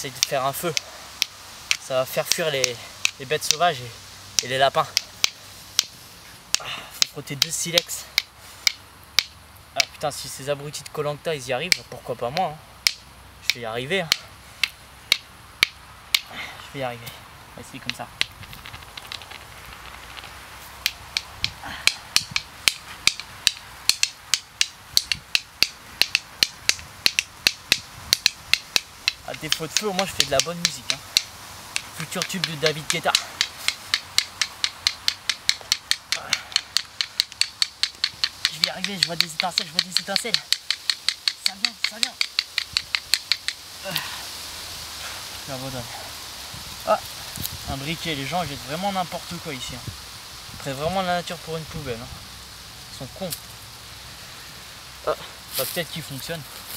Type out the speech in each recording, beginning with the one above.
j'essaye de faire un feu. Ça va faire fuir les bêtes sauvages et les lapins. Faut frotter 2 silex. Ah putain, si ces abrutis de Koh Lanta ils y arrivent, pourquoi pas moi hein. Je vais y arriver hein. Je vais y arriver. On va essayer comme ça. À défaut de feu, au moins je fais de la bonne musique hein. Futur tube de David Guetta. Je vais y arriver, je vois des étincelles, Ça vient. J'abandonne. Ah, un briquet, les gens jettent vraiment n'importe quoi ici. Hein. Ils prennent vraiment la nature pour une poubelle. Hein. Ils sont cons. Ah, bah peut-être qu'il fonctionne.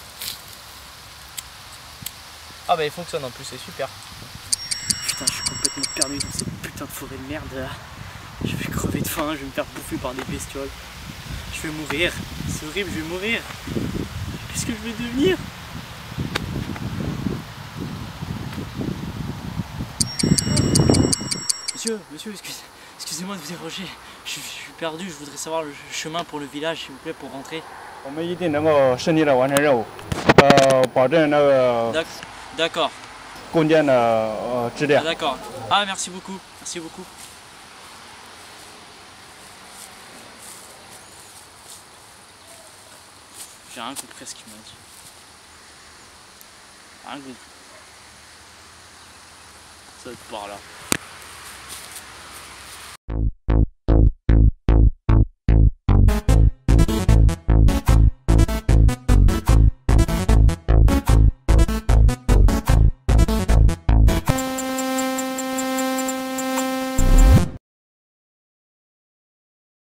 Ah bah il fonctionne en plus, c'est super. Putain, je suis complètement perdu dans cette putain de forêt de merde là. Je vais crever de faim, je vais me faire bouffer par des bestioles. Je vais mourir, c'est horrible, je vais mourir. Qu'est-ce que je vais devenir? Monsieur, excusez-moi de vous déranger. Je suis perdu, je voudrais savoir le chemin pour le village, s'il vous plaît, pour rentrer. D'accord. D'accord. Ah, merci beaucoup. Merci beaucoup. J'ai rien compris à ce qu'il m'a dit. Rien compris. Ça va être par là.